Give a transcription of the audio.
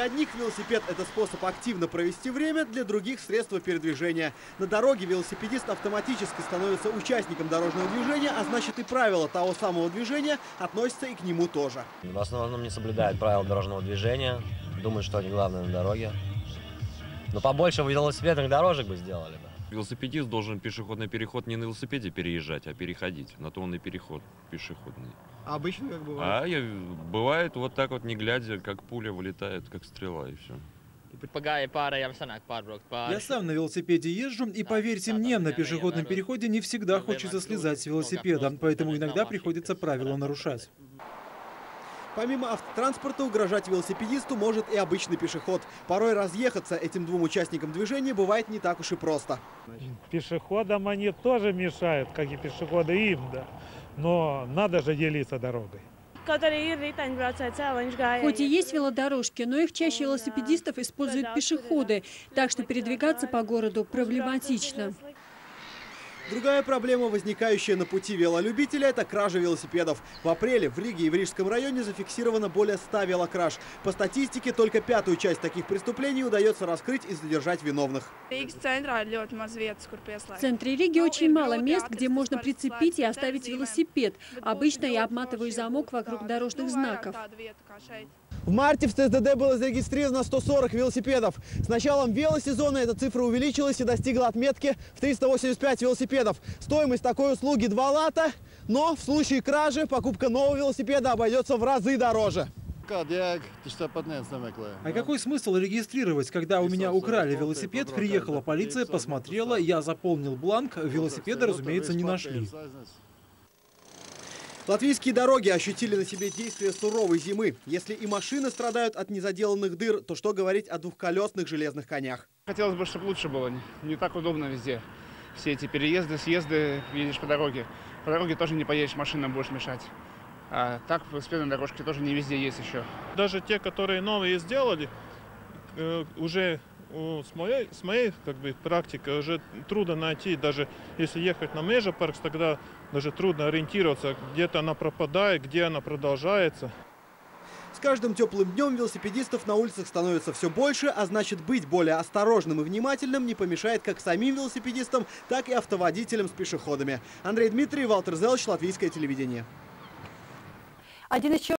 Для одних велосипед – это способ активно провести время, для других – средство передвижения. На дороге велосипедист автоматически становится участником дорожного движения, а значит и правила того самого движения относятся и к нему тоже. В основном не соблюдают правила дорожного движения, думают, что они главные на дороге. Но побольше велосипедных дорожек бы сделали бы. Велосипедист должен пешеходный переход не на велосипеде переезжать, а переходить. На то он и переход пешеходный. А обычно как бывает? Бывает вот так вот, не глядя, как пуля вылетает, как стрела, и все. Я сам на велосипеде езжу, и поверьте мне, на пешеходном переходе не всегда хочется слезать с велосипеда, поэтому иногда приходится правила нарушать. Помимо автотранспорта угрожать велосипедисту может и обычный пешеход. Порой разъехаться этим двум участникам движения бывает не так уж и просто. Пешеходам они тоже мешают, как и пешеходы им, да. Но надо же делиться дорогой. Хоть и есть велодорожки, но их чаще велосипедистов используют пешеходы, так что передвигаться по городу проблематично. Другая проблема, возникающая на пути велолюбителя, это кража велосипедов. В апреле в Риге и в Рижском районе зафиксировано более 100 велокраж. По статистике, только 5-ю часть таких преступлений удается раскрыть и задержать виновных. В центре Риги очень мало мест, где можно прицепить и оставить велосипед. Обычно я обматываю замок вокруг дорожных знаков. В марте в ЦСДД было зарегистрировано 140 велосипедов. С началом велосезона эта цифра увеличилась и достигла отметки в 385 велосипедов. Стоимость такой услуги 2 лата, но в случае кражи покупка нового велосипеда обойдется в разы дороже. А какой смысл регистрировать, когда у меня украли велосипед, приехала полиция, посмотрела, я заполнил бланк, велосипеда, разумеется, не нашли. Латвийские дороги ощутили на себе действие суровой зимы. Если и машины страдают от незаделанных дыр, то что говорить о двухколесных железных конях? Хотелось бы, чтобы лучше было. Не так удобно везде. Все эти переезды, съезды, едешь по дороге. По дороге тоже не поедешь, машинам будешь мешать. А так велосипедные дорожки тоже не везде есть еще. Даже те, которые новые сделали, уже с моей практикой уже трудно найти. Даже если ехать на Межапаркс, тогда даже трудно ориентироваться, где-то она пропадает, где она продолжается. С каждым теплым днем велосипедистов на улицах становится все больше, а значит быть более осторожным и внимательным не помешает как самим велосипедистам, так и автоводителям с пешеходами. Андрей Дмитриев, Валтер Зелч, Латвийское телевидение.